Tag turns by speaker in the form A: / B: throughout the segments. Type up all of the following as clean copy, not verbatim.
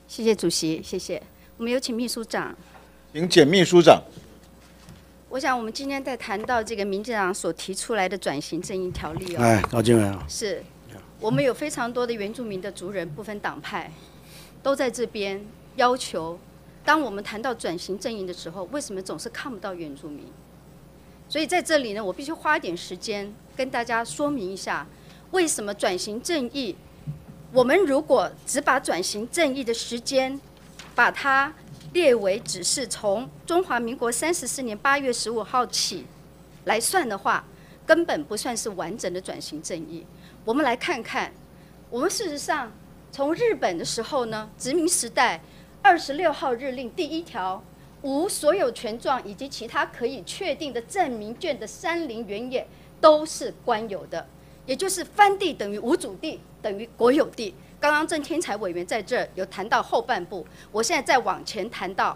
A: 谢谢主席，谢谢。我们有请秘书长。
B: 请简秘书长。
A: 我想我们今天在谈到这个民进党所提出来的转型正义条例
C: 高金文
A: 是我们有非常多的原住民的族人，不分党派，都在这边要求，当我们谈到转型正义的时候，为什么总是看不到原住民？所以在这里呢，我必须花一点时间跟大家说明一下，为什么转型正义，我们如果只把转型正义的时间，把它列为只是从中华民国34年8月15号起来算的话，根本不算是完整的转型正义。我们来看看，我们事实上从日本的时候呢，殖民时代26号日令第1条，无所有权状以及其他可以确定的证明卷的山林原野都是官有的，也就是番地等于无主地等于国有地。刚刚郑天才委员在这儿有谈到后半部，我现在再往前谈到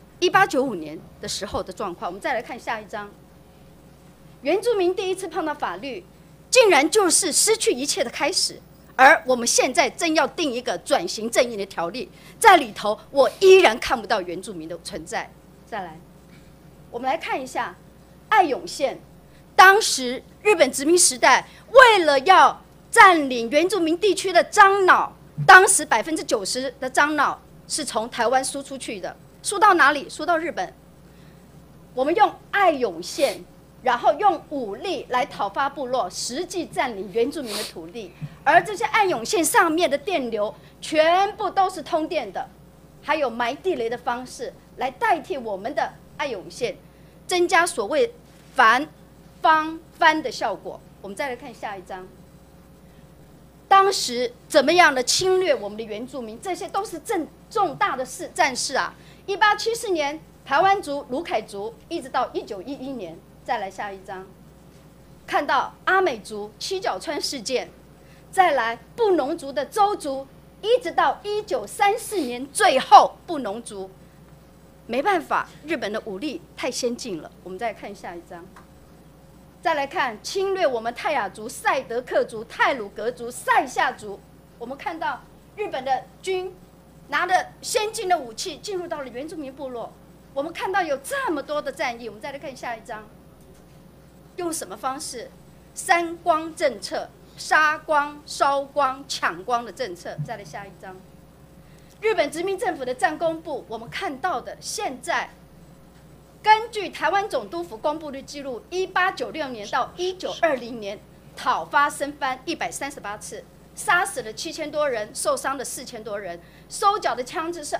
A: 1895年的时候的状况。我们再来看下一章，原住民第一次碰到法律，竟然就是失去一切的开始。而我们现在正要定一个转型正义的条例，在里头我依然看不到原住民的存在。再来，我们来看一下爱永县，当时日本殖民时代为了要占领原住民地区的樟脑，当时90%的樟脑是从台湾输出去的，输到哪里？输到日本。我们用爱永县，然后用武力来讨伐部落，实际占领原住民的土地。而这些爱永县上面的电流全部都是通电的，还有埋地雷的方式来代替我们的爱永县，增加所谓番的效果。我们再来看下一章。当时怎么样的侵略我们的原住民，这些都是重大的战事啊。1874年排湾族、鲁凯族，一直到1911年。再来下一章，看到阿美族七角川事件，再来布农族的邹族，一直到1934年，最后布农族没办法，日本的武力太先进了。我们再看下一章。再来看侵略我们泰雅族、赛德克族、太鲁阁族、塞夏族，我们看到日本的军拿着先进的武器进入到了原住民部落。我们看到有这么多的战役，我们再来看下一章。用什么方式？三光政策，杀光、烧光、抢光的政策。再来下一章。日本殖民政府的战功部，我们看到的现在根据台湾总督府公布的记录，1896年到1920年讨伐生番138次，杀死了7000多人，受伤了4000多人，收缴的枪支是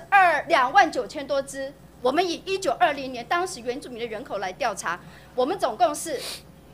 A: 29000多支。我们以1920年当时原住民的人口来调查，我们总共是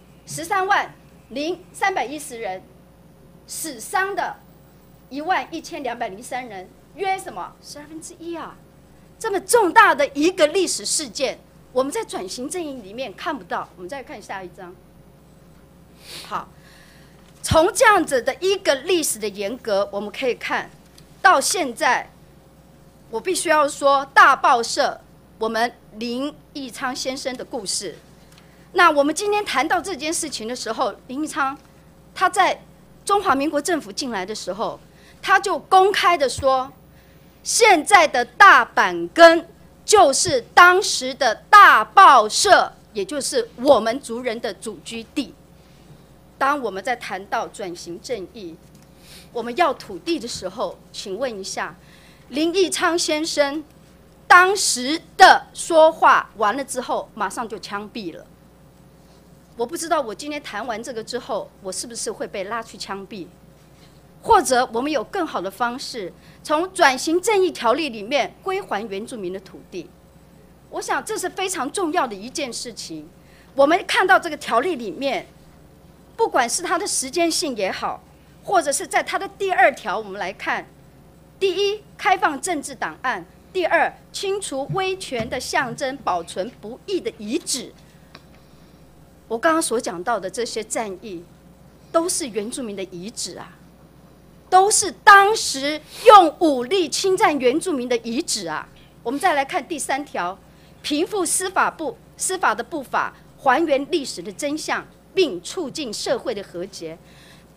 A: 130310人，死伤的11203人，约什么1/12啊？这么重大的一个历史事件，我们在转型正义里面看不到。我们再看下一章。好，从这样子的一个历史的沿革，我们可以看到现在，我必须要说大报社我们林义昌先生的故事。那我们今天谈到这件事情的时候，林义昌他在中华民国政府进来的时候，他就公开的说，现在的大板根就是当时的大报社，也就是我们族人的祖居地。当我们在谈到转型正义，我们要土地的时候，请问一下，林义昌先生当时的说话完了之后，马上就枪毙了。我不知道我今天谈完这个之后，我是不是会被拉去枪毙？或者我们有更好的方式，从转型正义条例里面归还原住民的土地。我想这是非常重要的一件事情。我们看到这个条例里面，不管是它的时间性也好，或者是在它的第2条，我们来看：第一，开放政治档案；第二，清除威权的象征，保存不义的遗址。我刚刚所讲到的这些战役，都是原住民的遗址啊，都是当时用武力侵占原住民的遗址啊。我们再来看第3条，平复司法的步伐，还原历史的真相，并促进社会的和谐。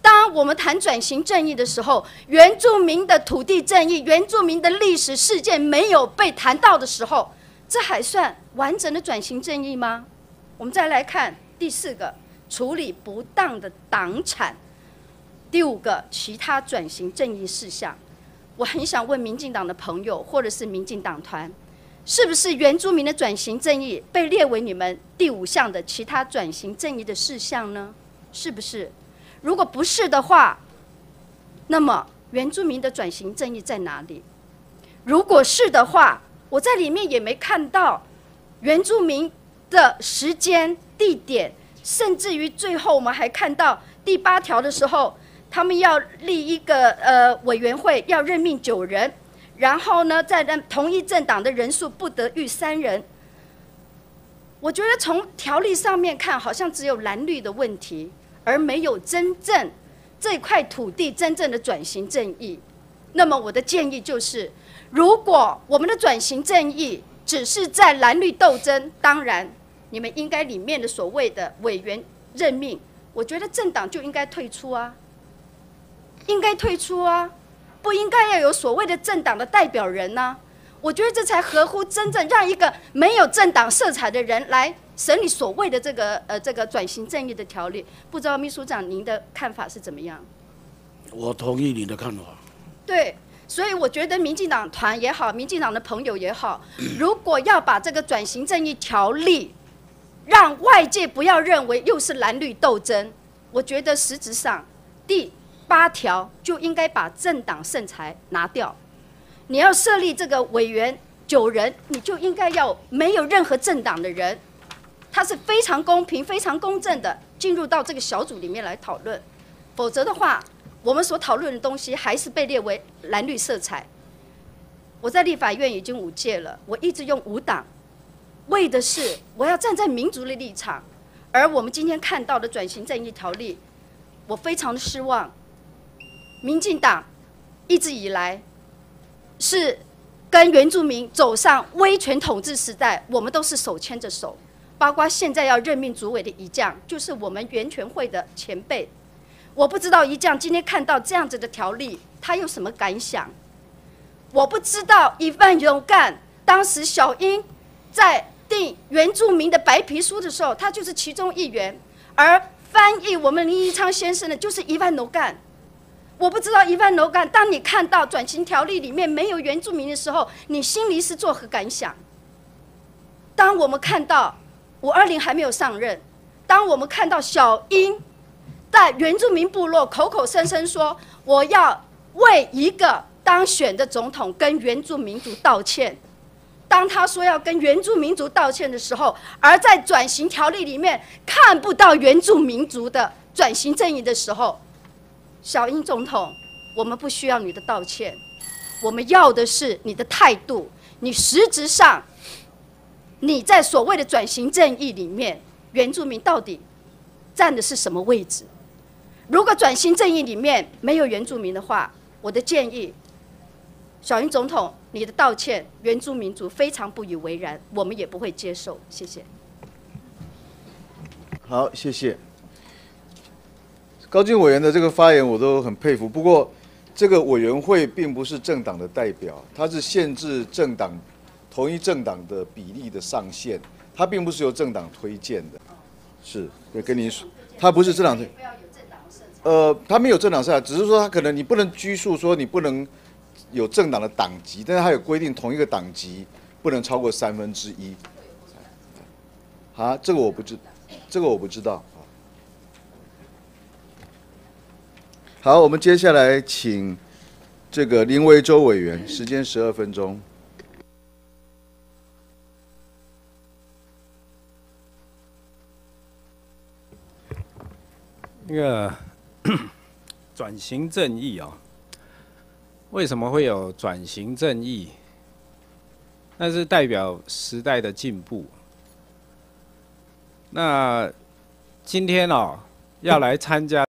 A: 当我们谈转型正义的时候，原住民的土地正义、原住民的历史事件没有被谈到的时候，这还算完整的转型正义吗？我们再来看第4个，处理不当的党产；第5个，其他转型正义事项。我很想问民进党的朋友，或者是民进党团，是不是原住民的转型正义被列为你们第5项的其他转型正义的事项呢？是不是？如果不是的话，那么原住民的转型正义在哪里？如果是的话，我在里面也没看到原住民的时间、地点，甚至于最后我们还看到第8条的时候，他们要立一个委员会，要任命9人，然后呢，在同一政党的人数不得逾3人。我觉得从条例上面看，好像只有蓝绿的问题，而没有真正这块土地真正的转型正义。那么我的建议就是，如果我们的转型正义只是在蓝绿斗争，当然你们应该里面的所谓的委员任命，我觉得政党就应该退出啊，应该退出啊，不应该要有所谓的政党的代表人啊。我觉得这才合乎真正让一个没有政党色彩的人来审理所谓的这个转型正义的条例。不知道秘书长您的看法是怎么样？
C: 我同意你的看法。
A: 对，所以我觉得民进党团也好，民进党的朋友也好，如果要把这个转型正义条例让外界不要认为又是蓝绿斗争，我觉得实质上第8条就应该把政党色彩拿掉。你要设立这个委员9人，你就应该要没有任何政党的人，他是非常公平、非常公正的进入到这个小组里面来讨论。否则的话，我们所讨论的东西还是被列为蓝绿色彩。我在立法院已经5届了，我一直用5党，为的是我要站在民族的立场。而我们今天看到的转型正义条例，我非常的失望。民进党一直以来是跟原住民走上威权统治时代，我们都是手牵着手，包括现在要任命主委的一将，就是我们原全会的前辈。我不知道一将今天看到这样子的条例，他有什么感想？我不知道一万勇干当时小英在定原住民的白皮书的时候，他就是其中一员，而翻译我们林宜昌先生的就是一万勇干。我不知道一万楼干，当你看到转型条例里面没有原住民的时候，你心里是作何感想？当我们看到520还没有上任，当我们看到小英在原住民部落口口声声说我要为一个当选的总统跟原住民族道歉，当他说要跟原住民族道歉的时候，而在转型条例里面看不到原住民族的转型正义的时候，小英总统，我们不需要你的道歉，我们要的是你的态度。你实质上，你在所谓的转型正义里面，原住民到底占的是什么位置？如果转型正义里面没有原住民的话，我的建议，小英总统，你的道歉，原住民族非常不以为然，我们也不会接受。谢谢。
B: 好，谢谢。高金委员的这个发言我都很佩服，不过这个委员会并不是政党的代表，它是限制政党同一政党的比例的上限，它并不是由政党推荐的。是，也跟您说，它不是政党推。它没有政党色彩，只是说它可能你不能拘束说你不能有政党的党籍，但是它有规定同一个党籍不能超过1/3。啊，这个我不知道。好，我们接下来请这个林维洲委员，时间12分钟。
D: 那个转型正义啊，为什么会有转型正义？那是代表时代的进步。那今天要来参加